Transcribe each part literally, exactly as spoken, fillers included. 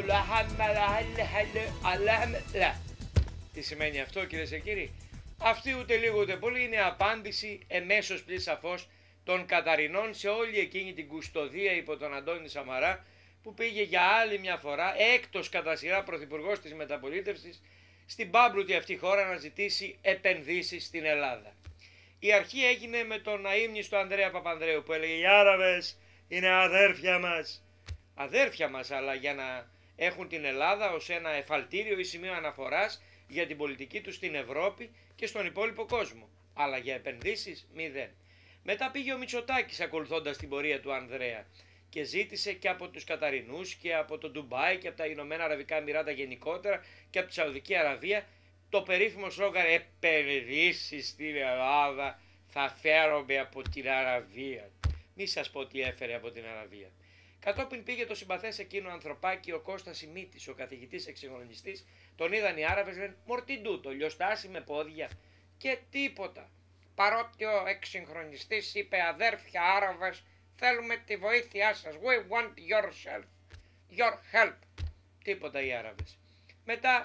Τι σημαίνει αυτό, κυρίες και κύριοι? Αυτή ούτε λίγο ούτε πολύ είναι απάντηση εμέσως πλην σαφώς των Καταρινών σε όλη εκείνη την κουστοδία υπό τον Αντώνη Σαμαρά, που πήγε για άλλη μια φορά, έκτος κατά σειρά πρωθυπουργός της μεταπολίτευσης, στην πάμπλουτη αυτή χώρα να ζητήσει επενδύσεις στην Ελλάδα. Η αρχή έγινε με τον αείμνηστο Ανδρέα Παπανδρέου, που έλεγε «Οι Άραβες είναι αδέρφια μας». Αδέρφια μας, αλλά για να έχουν την Ελλάδα ως ένα εφαλτήριο ή σημείο αναφοράς για την πολιτική τους στην Ευρώπη και στον υπόλοιπο κόσμο. Αλλά για επενδύσεις μηδέν. Μετά πήγε ο Μητσοτάκης ακολουθώντας την πορεία του Ανδρέα και ζήτησε και από τους Καταρινούς και από το Ντουμπάι και από τα Ηνωμένα Αραβικά Εμιράτα γενικότερα και από τη Σαουδική Αραβία το περίφημο σλόγγαν «Επενδύσεις στην Ελλάδα θα φέρομαι από την Αραβία». Μη σας πω τι έφερε από την Αραβία. Κατόπιν πήγε το συμπαθές εκείνο ανθρωπάκι ο Κώστας Ημίτης, ο καθηγητής εξυγχρονιστής. Τον είδαν οι Άραβες, λένε «Μορτιντούτο, λιωστάσι με πόδια» και τίποτα. Παρότι ο εξυγχρονιστής είπε «Αδέρφια Άραβες, θέλουμε τη βοήθειά σας. We want your help. Your help». Τίποτα οι Άραβες. Μετά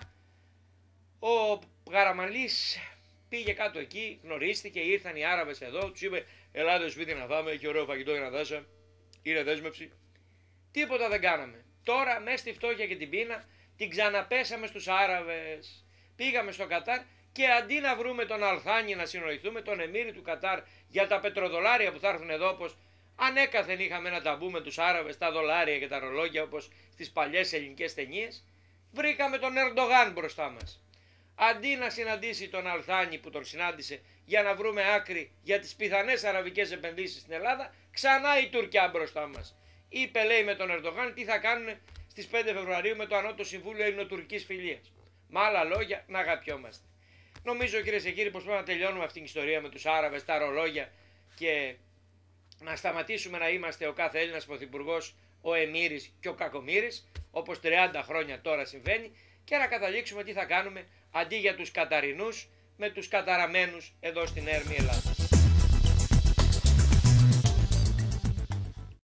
ο Γαραμαλής πήγε κάτω εκεί, γνωρίστηκε, ήρθαν οι Άραβες εδώ, τους είπε «Ελάτε σπίτι να φάμε, έχει ωραίο φαγητό για να δώσω». Είναι δέσμευση. Τίποτα δεν κάναμε. Τώρα μέσα στη φτώχεια και την πείνα την ξαναπέσαμε στους Άραβες. Πήγαμε στο Κατάρ και αντί να βρούμε τον Αλθάνη να συνοηθούμε, τον εμμύρη του Κατάρ για τα πετροδολάρια που θα έρθουν εδώ, όπως ανέκαθεν είχαμε ένα ταμπού με τους Άραβες, τα δολάρια και τα ρολόγια όπως στις παλιές ελληνικές ταινίες, βρήκαμε τον Ερντογάν μπροστά μας. Αντί να συναντήσει τον Αλθάνη που τον συνάντησε για να βρούμε άκρη για τις πιθανές αραβικές επενδύσεις στην Ελλάδα, ξανά η Τουρκιά μπροστά μας. Είπε, λέει, με τον Ερντογάν τι θα κάνουν στις πέντε Φεβρουαρίου με το Ανώτατο Συμβούλιο Ελληνοτουρκικής Φιλίας. Με άλλα λόγια, να αγαπιόμαστε. Νομίζω, κυρίες και κύριοι, πως πρέπει να τελειώνουμε αυτήν την ιστορία με τους Άραβες, τα ρολόγια και να σταματήσουμε να είμαστε ο κάθε Έλληνας πρωθυπουργός, ο Εμμύρης και ο Κακομοίρης, όπως τριάντα χρόνια τώρα συμβαίνει, και να καταλήξουμε τι θα κάνουμε αντί για τους Καταρινούς με τους καταραμένους εδώ στην έρμη Ελλάδα.